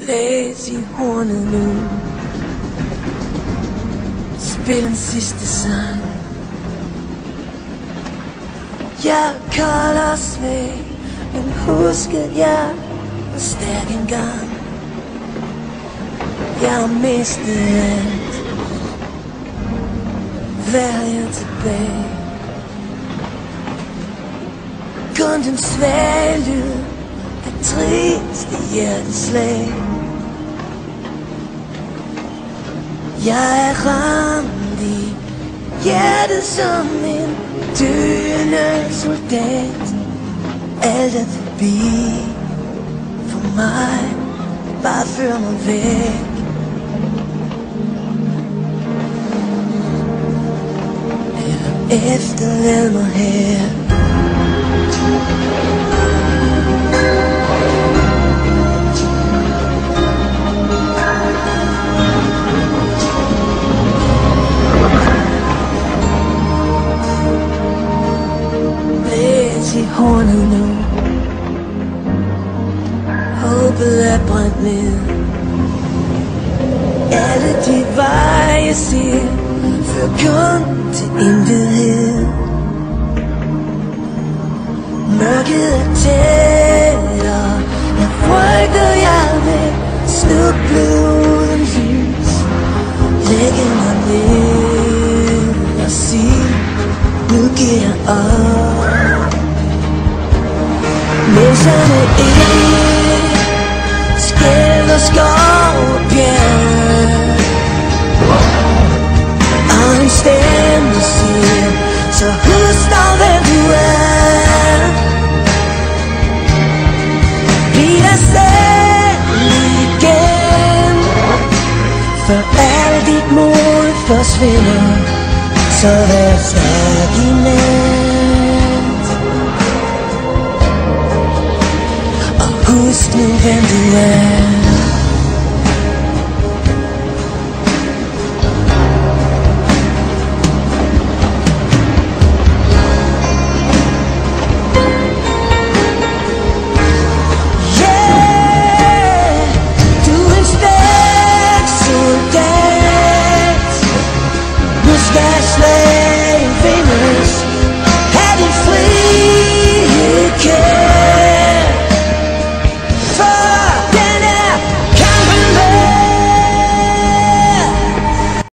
Blæs i hornet nu, spil en sidste sang. Jeg er kold og svag, men husk at jeg var stærk engang. Jeg har mistet alt, hvad er jeg tilbage? Kun den svage lyd af triste hjerteslag. Jeg er ramt i hjertet som en døende soldat. Alt er forbi for mig, bare før mig væk. Eller efterlad mig her. Blæs i hornet nu, håbet er brændt ned. Alle de veje jeg ser fører kun til intethed. Mørket er tættere, jeg frygter jeg vil snuble uden lys. Lægge mig ned og sige, nu giver jeg op. Mens han er ild, skælder skov og bjerg. Og en stemme siger, så husk dig hvem du er. Bliv dig selv igen, før alt dit mod forsvinder. Så vær stærk i nat, og husk nu hvem du er.